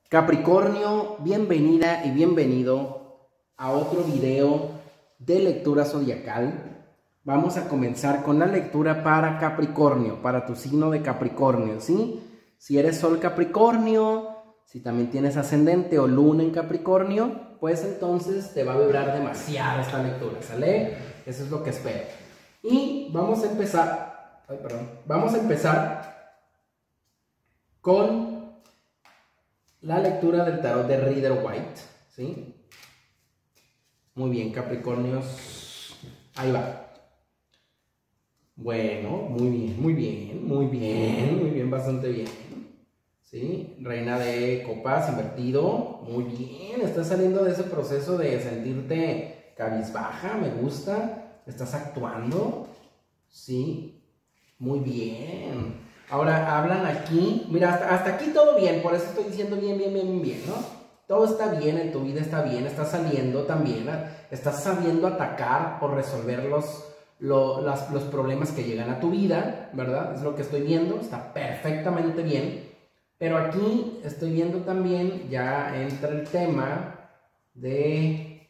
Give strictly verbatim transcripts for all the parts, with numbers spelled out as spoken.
Capricornio, bienvenida y bienvenido a otro video de lectura zodiacal. Vamos a comenzar con la lectura para Capricornio, para tu signo de Capricornio, ¿sí? Si eres Sol Capricornio, si también tienes ascendente o luna en Capricornio, pues entonces te va a vibrar demasiado esta lectura, ¿sale? Eso es lo que espero. Y vamos a empezar, ay, perdón, vamos a empezar con la lectura del tarot de Rider-Waite, ¿sí? Muy bien, Capricornios. Ahí va. Bueno, muy bien, muy bien, muy bien, muy bien, bastante bien. ¿Sí? Reina de copas invertido. Muy bien, estás saliendo de ese proceso de sentirte cabizbaja, me gusta. Estás actuando. Sí, muy bien. Ahora hablan aquí, mira, hasta, hasta aquí todo bien, por eso estoy diciendo bien, bien, bien, bien, ¿no? Todo está bien, en tu vida está bien, estás saliendo también, ¿eh? Estás sabiendo atacar o resolver los, lo, las, los problemas que llegan a tu vida, ¿verdad? Es lo que estoy viendo, está perfectamente bien. Pero aquí estoy viendo también, ya entra el tema de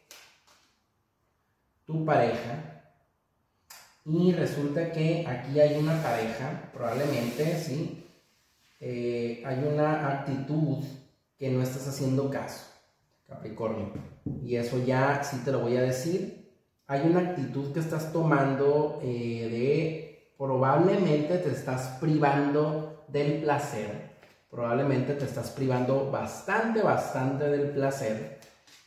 tu pareja. Y resulta que aquí hay una pareja, probablemente, ¿sí? Eh, hay una actitud que no estás haciendo caso, Capricornio. Y eso ya sí te lo voy a decir. Hay una actitud que estás tomando eh, de probablemente te estás privando del placer. Probablemente te estás privando bastante, bastante del placer.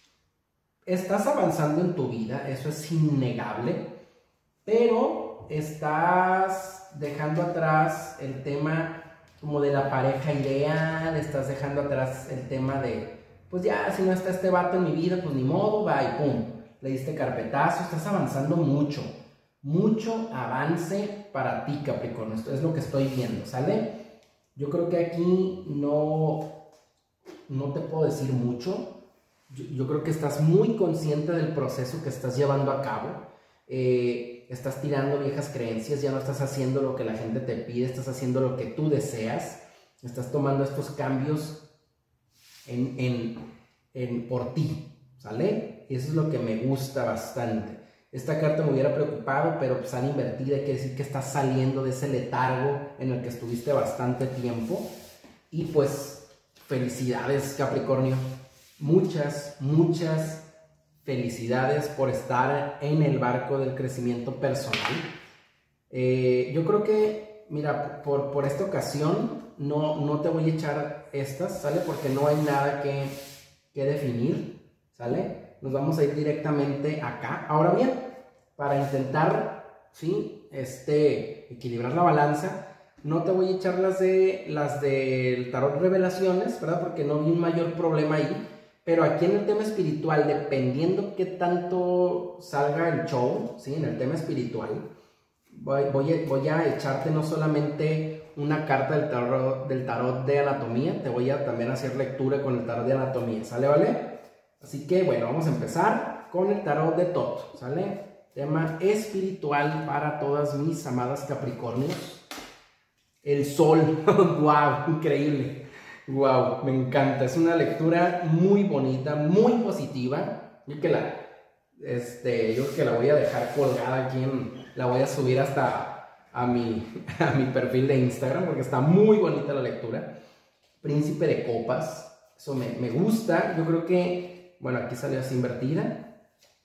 Estás avanzando en tu vida, eso es innegable. Pero estás dejando atrás el tema como de la pareja ideal, estás dejando atrás el tema de, pues ya, si no está este vato en mi vida, pues ni modo, va y pum, le diste carpetazo, estás avanzando mucho, mucho avance para ti, Capricornio, esto es lo que estoy viendo, ¿sale? Yo creo que aquí no, no te puedo decir mucho, yo, yo creo que estás muy consciente del proceso que estás llevando a cabo. Eh, estás tirando viejas creencias, ya no estás haciendo lo que la gente te pide, estás haciendo lo que tú deseas, estás tomando estos cambios en, en, en, por ti, ¿sale? Eso es lo que me gusta bastante. Esta carta me hubiera preocupado, pero pues han invertido, quiere decir que estás saliendo de ese letargo en el que estuviste bastante tiempo. Y pues, felicidades, Capricornio. Muchas, muchas felicidades por estar en el barco del crecimiento personal. Eh, yo creo que, mira, por, por esta ocasión no, no te voy a echar estas, ¿sale? Porque no hay nada que, que definir, ¿sale? Nos vamos a ir directamente acá. Ahora bien, para intentar, ¿sí? Este, equilibrar la balanza, no te voy a echar las, de, las del tarot revelaciones, ¿verdad? Porque no vi un mayor problema ahí. Pero aquí en el tema espiritual, dependiendo qué tanto salga el show, ¿sí? En el tema espiritual, voy, voy, a, voy a echarte no solamente una carta del tarot, del tarot de anatomía, te voy a también hacer lectura con el tarot de anatomía, ¿sale? ¿Vale? Así que, bueno, vamos a empezar con el tarot de Tot, ¿sale? Tema espiritual para todas mis amadas Capricornios. El sol, wow, increíble. Wow, me encanta, es una lectura muy bonita, muy positiva. Yo que la, este, yo que la voy a dejar colgada aquí, en, la voy a subir hasta a mi, a mi perfil de Instagram porque está muy bonita la lectura. Príncipe de copas, eso me, me gusta. Yo creo que, bueno, aquí salió así invertida.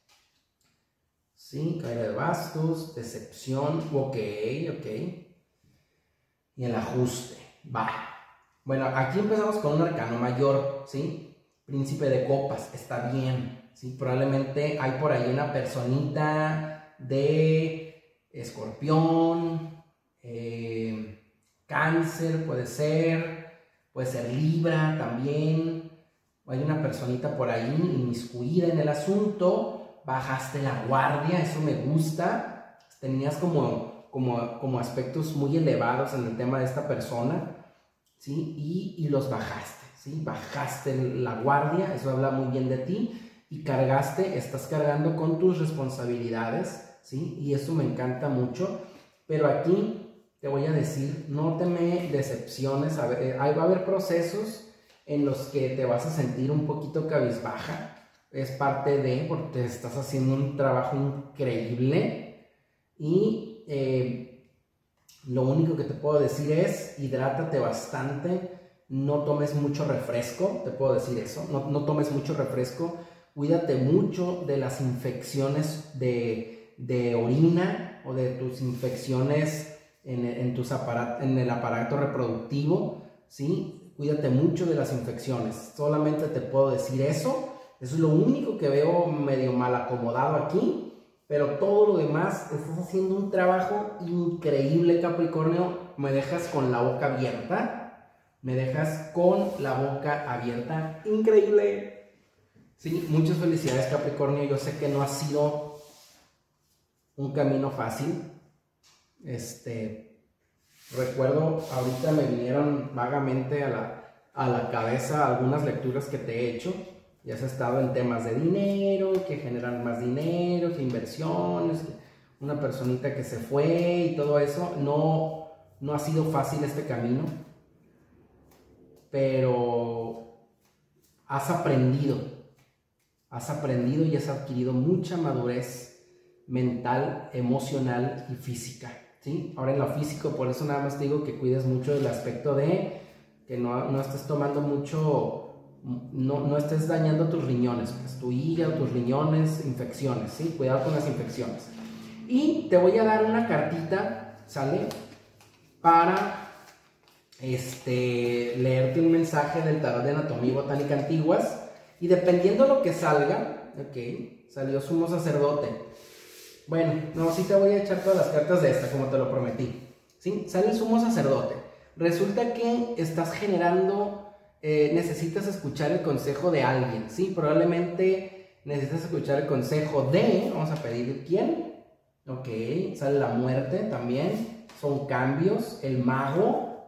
Sí, caída de bastos, decepción, ok, ok. Y el ajuste, va. Bueno, aquí empezamos con un arcano mayor, ¿sí? Príncipe de copas, está bien, ¿sí? Probablemente hay por ahí una personita de escorpión, eh, cáncer puede ser, puede ser libra también. Hay una personita por ahí inmiscuida en el asunto, bajaste la guardia, eso me gusta. Tenías como, como, como aspectos muy elevados en el tema de esta persona. ¿Sí? Y, y los bajaste, ¿sí? Bajaste la guardia, eso habla muy bien de ti, y cargaste, estás cargando con tus responsabilidades, ¿sí? Y eso me encanta mucho, pero aquí te voy a decir, no te me decepciones, a ver, va a haber procesos en los que te vas a sentir un poquito cabizbaja. Es parte de, porque estás haciendo un trabajo increíble. Y eh, lo único que te puedo decir es, hidrátate bastante. No tomes mucho refresco, te puedo decir eso. No, no tomes mucho refresco. Cuídate mucho de las infecciones de, de orina o de tus infecciones en, en, tus aparat en el aparato reproductivo, ¿sí? Cuídate mucho de las infecciones. Solamente te puedo decir eso. Eso es lo único que veo medio mal acomodado aquí. Pero todo lo demás, estás haciendo un trabajo increíble, Capricornio. Me dejas con la boca abierta. Me dejas con la boca abierta. Increíble. Sí, muchas felicidades, Capricornio. Yo sé que no ha sido un camino fácil. Este, recuerdo, ahorita me vinieron vagamente a la, a la cabeza algunas lecturas que te he hecho. Ya has estado en temas de dinero, que generan más dinero, que inversiones, que una personita que se fue y todo eso. No, no ha sido fácil este camino, pero has aprendido. Has aprendido y has adquirido mucha madurez mental, emocional y física, ¿sí? Ahora en lo físico, por eso nada más te digo que cuides mucho del aspecto de que no, no estés tomando mucho, no, no estés dañando tus riñones, pues tu hígado, tus riñones, infecciones, ¿sí? Cuidado con las infecciones. Y te voy a dar una cartita, ¿sale? Para este, leerte un mensaje del tarot de anatomía y botánica antiguas. Y dependiendo lo que salga, ok, salió sumo sacerdote. Bueno, no, sí te voy a echar todas las cartas de esta, como te lo prometí. ¿Sí? Sale el sumo sacerdote. Resulta que estás generando, eh, necesitas escuchar el consejo de alguien, ¿sí? Probablemente necesitas escuchar el consejo de, vamos a pedir quién. Ok, sale la muerte también. Son cambios, el mago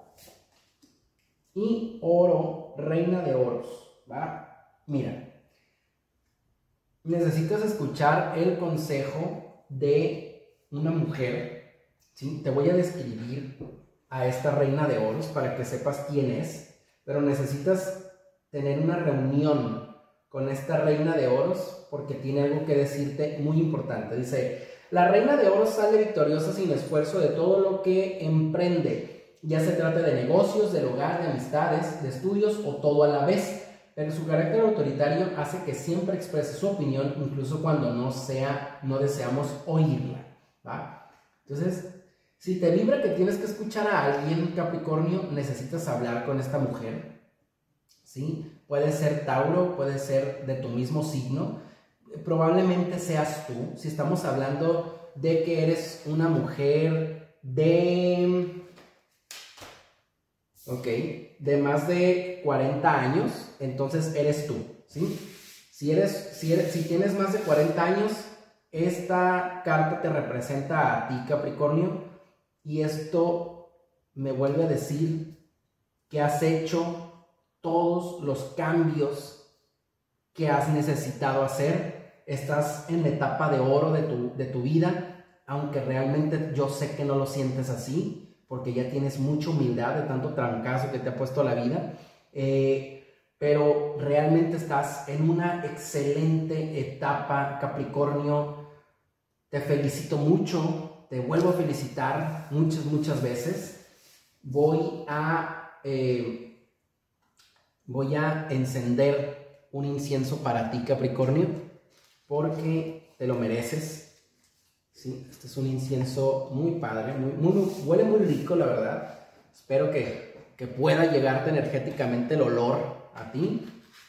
y oro, reina de oros, ¿va? Mira, necesitas escuchar el consejo de una mujer, ¿sí? Te voy a describir a esta reina de oros para que sepas quién es, pero necesitas tener una reunión con esta reina de oros porque tiene algo que decirte muy importante. Dice, la reina de oros sale victoriosa sin esfuerzo de todo lo que emprende, ya se trate de negocios, del hogar, de amistades, de estudios o todo a la vez. Pero su carácter autoritario hace que siempre exprese su opinión, incluso cuando no, sea, no deseamos oírla, ¿va? Entonces, si te vibra que tienes que escuchar a alguien, Capricornio, necesitas hablar con esta mujer, ¿sí? Puede ser Tauro, puede ser de tu mismo signo, probablemente seas tú. Si estamos hablando de que eres una mujer de... ok, de más de cuarenta años, entonces eres tú, ¿sí? Si, eres, si, eres, si tienes más de cuarenta años, esta carta te representa a ti, Capricornio, y esto me vuelve a decir que has hecho todos los cambios que has necesitado hacer. Estás en la etapa de oro de tu, de tu vida, aunque realmente yo sé que no lo sientes así, porque ya tienes mucha humildad de tanto trancazo que te ha puesto la vida, eh, pero realmente estás en una excelente etapa, Capricornio. Te felicito mucho, te vuelvo a felicitar muchas, muchas veces. Voy a, eh, voy a encender un incienso para ti, Capricornio, porque te lo mereces. Sí, este es un incienso muy padre, muy, muy, huele muy rico, la verdad. Espero que, que pueda llegarte energéticamente el olor a ti.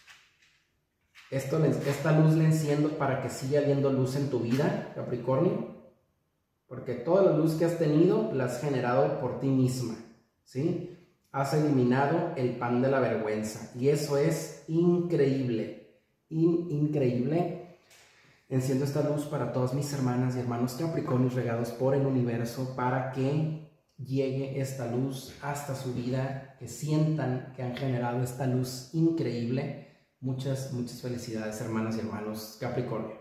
Esto, esta luz la enciendo para que siga habiendo luz en tu vida, Capricornio, porque toda la luz que has tenido la has generado por ti misma, ¿sí? Has eliminado el pan de la vergüenza y eso es increíble, in, increíble. Enciendo esta luz para todas mis hermanas y hermanos Capricornios regados por el universo para que llegue esta luz hasta su vida, que sientan que han generado esta luz increíble. Muchas, muchas felicidades, hermanas y hermanos Capricornio.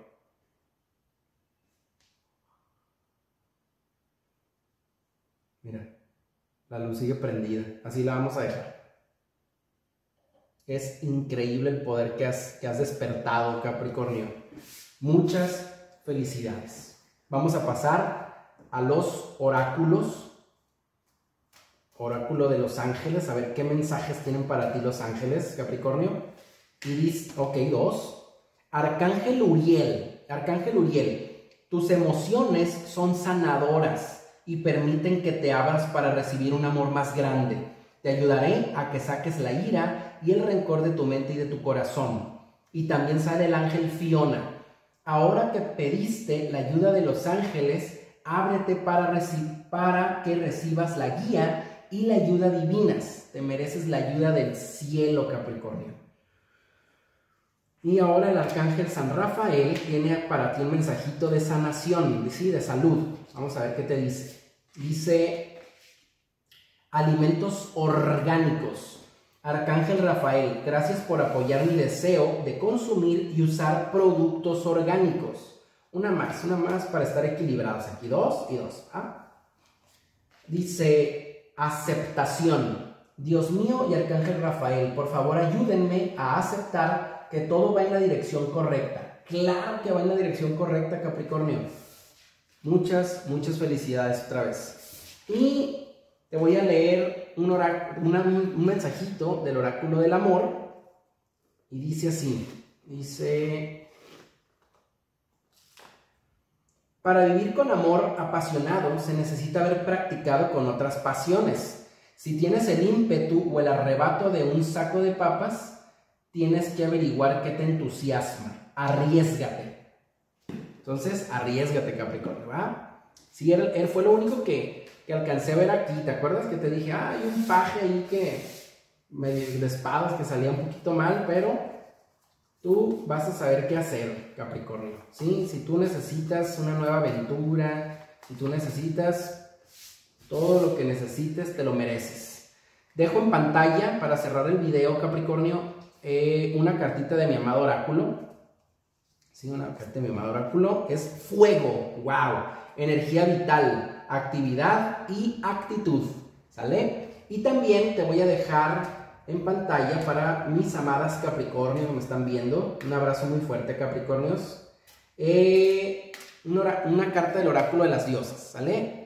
Mira, la luz sigue prendida, así la vamos a dejar. Es increíble el poder que has, que has despertado, Capricornio. Muchas felicidades. Vamos a pasar a los oráculos. Oráculo de los ángeles. A ver qué mensajes tienen para ti los ángeles, Capricornio. Y dice, ok, dos. Arcángel Uriel. Arcángel Uriel. Tus emociones son sanadoras y permiten que te abras para recibir un amor más grande. Te ayudaré a que saques la ira y el rencor de tu mente y de tu corazón. Y también sale el ángel Fiona. Ahora que pediste la ayuda de los ángeles, ábrete para, para que recibas la guía y la ayuda divinas. Te mereces la ayuda del cielo, Capricornio. Y ahora el arcángel San Rafael tiene para ti un mensajito de sanación, ¿sí? De salud. Vamos a ver qué te dice. Dice, alimentos orgánicos. Arcángel Rafael, gracias por apoyar mi deseo de consumir y usar productos orgánicos. Una más, una más para estar equilibrados. Aquí dos y dos. ¿Ah? Dice, aceptación. Dios mío y Arcángel Rafael, por favor ayúdenme a aceptar que todo va en la dirección correcta. Claro que va en la dirección correcta, Capricornio. Muchas, muchas felicidades otra vez. Y te voy a leer un, una, un mensajito del oráculo del amor. Y dice así. Dice, para vivir con amor apasionado se necesita haber practicado con otras pasiones. Si tienes el ímpetu o el arrebato de un saco de papas, tienes que averiguar qué te entusiasma. Arriésgate. Entonces, arriésgate, Capricornio, ¿va? Sí, él, él fue lo único que, que alcancé a ver aquí. ¿Te acuerdas que te dije, ah, hay un paje ahí que medio de espadas que salía un poquito mal, pero tú vas a saber qué hacer, Capricornio, ¿sí? Si tú necesitas una nueva aventura, si tú necesitas todo lo que necesites, te lo mereces. Dejo en pantalla, para cerrar el video, Capricornio, eh, una cartita de mi amado oráculo. Sí, una carta de mi amado oráculo. Es fuego, wow, energía vital, actividad y actitud, ¿sale? Y también te voy a dejar en pantalla para mis amadas Capricornios que me están viendo. Un abrazo muy fuerte, Capricornios. Eh, una, una carta del oráculo de las diosas, ¿sale?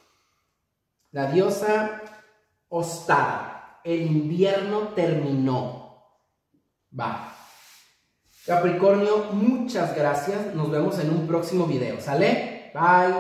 La diosa Ostara. El invierno terminó. Va. Capricornio, muchas gracias. Nos vemos en un próximo video, ¿sale? Bye.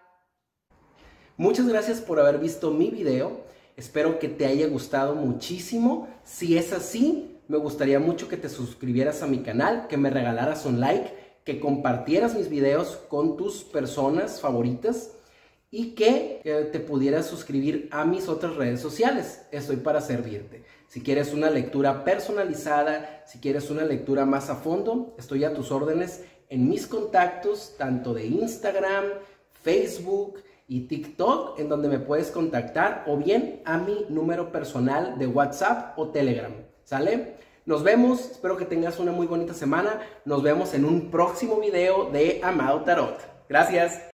Muchas gracias por haber visto mi video. Espero que te haya gustado muchísimo. Si es así, me gustaría mucho que te suscribieras a mi canal, que me regalaras un like, que compartieras mis videos con tus personas favoritas y que, que te pudieras suscribir a mis otras redes sociales. Estoy para servirte. Si quieres una lectura personalizada, si quieres una lectura más a fondo, estoy a tus órdenes en mis contactos, tanto de Instagram, Facebook y TikTok, en donde me puedes contactar, o bien a mi número personal de WhatsApp o Telegram, ¿sale? Nos vemos, espero que tengas una muy bonita semana. Nos vemos en un próximo video de Amado Tarot. Gracias.